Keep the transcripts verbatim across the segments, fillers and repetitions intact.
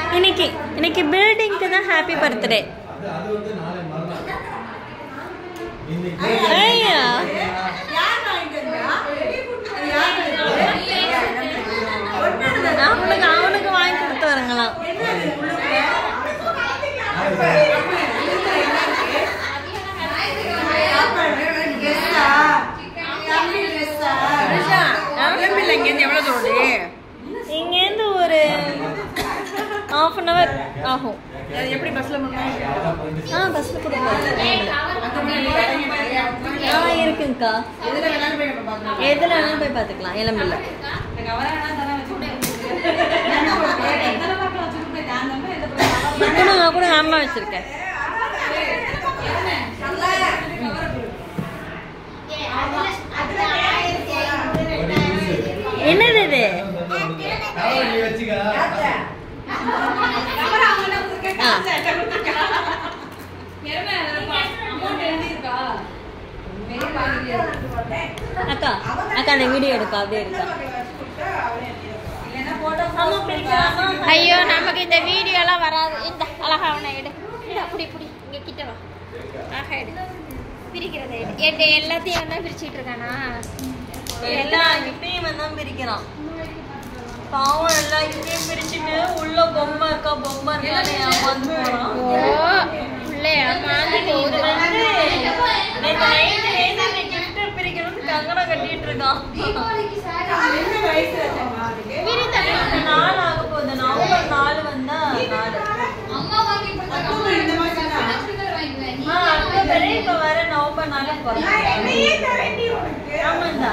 இன்னைக்கு இன்னைக்கு பில்டிங்க்கு தான் ஹாப்பி பர்த்டே. ஐயா அவனுக்கு அவனுக்கு வாங்கி கொடுத்து வரங்களாம். இங்கேருந்து ஒரு ஹாஃப் அன் ஹவர் ஆகும். எப்படி பஸ்ல ஆ பஸ்ஸில் கொடுப்போம். ஆ இருக்குங்கக்கா. எதில் வேணாலும் போய் பார்த்துக்கலாம். இளம்பில்ல கொடுங்க கொடுங்க. அம்மா வச்சுருக்கேன். என்னது இது? அக்கா அக்கா அந்த வீடியோ எடுக்கா அப்படியே இருக்கா? ஐயோ நமக்கு இந்த வீடியோலாம் வராது. இந்த அழகா அவனை எடு. அப்படி இப்படி இங்க கிட்ட வா. ஆஹா எடு. பிரிக்கிறத எடு. எடு எல்லாத்தையும் தான் பிரிச்சுட்டு இருக்கானா? எல்லாம் இப்பயும் தான் பிரிக்கிறான். பாவம் எல்லாம் இப்பயும் பிரிச்சுட்டு உள்ள பொம்மை இருக்கா பொம்மை இருக்கா வந்து போறான். ஓ பிள்ளையா மாதிரி போகுது. கிஃப்ட் பிரிக்கணும்னு கங்கணம் கட்டிட்டு இருக்கான். நாலு ஆக போகுது. நவம்பர் நாலு வந்தா நாலு இப்ப வர நவம்பர் நாலு ஆமாண்டா.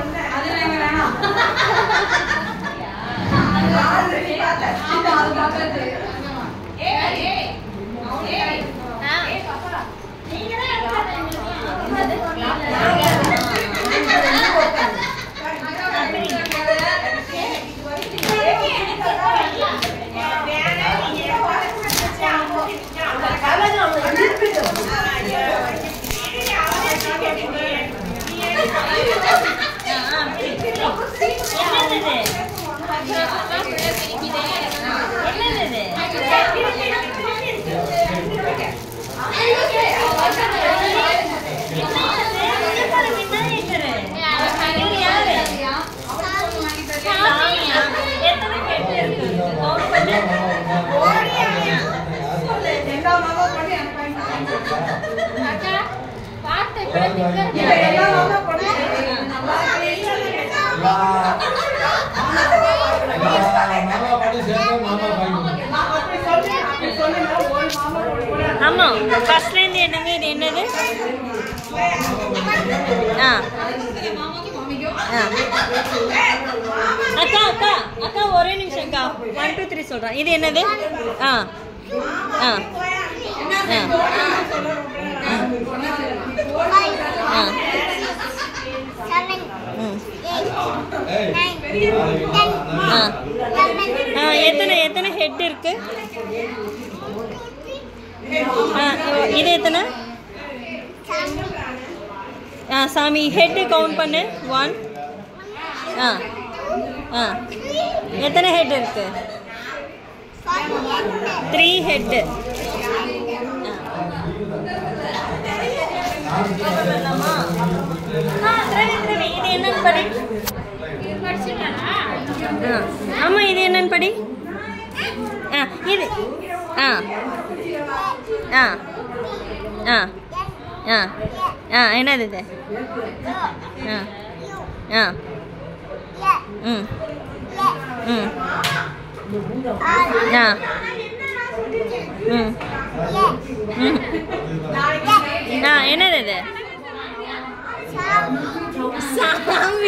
ஆமா ஃபர்ஸ்ட்ல இருந்து என்னங்க இது என்னது? ஆ அக்கா அக்கா அக்கா ஒரே நிமிஷம் அக்கா. ஒன் டூ த்ரீ சொல்றேன். இது என்னது? ஆ ஆ ஆ எத்தனை எத்தனை ஹெட் இருக்கு? இது எத்தனை? ஆ சாமி ஹெட்டு கவுண்ட் பண்ணு. ஒன் ஆ ஆ எத்தனை ஹெட் இருக்கு? Three head. இது என்னன்னு படி. ஆமா இது என்னன்னு படி. ஆ இது ஆ ஆ ஆ ஆ ஆ என்னது இது? ஆ ஆ ம் ம் ஆ ம் ம் ஆ என்னது இது? சாமி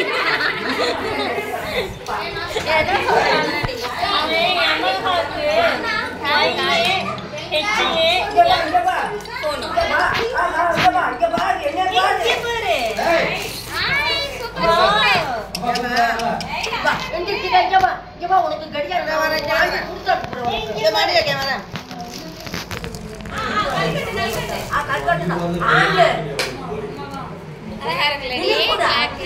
உனக்கு கடிகாரம் வர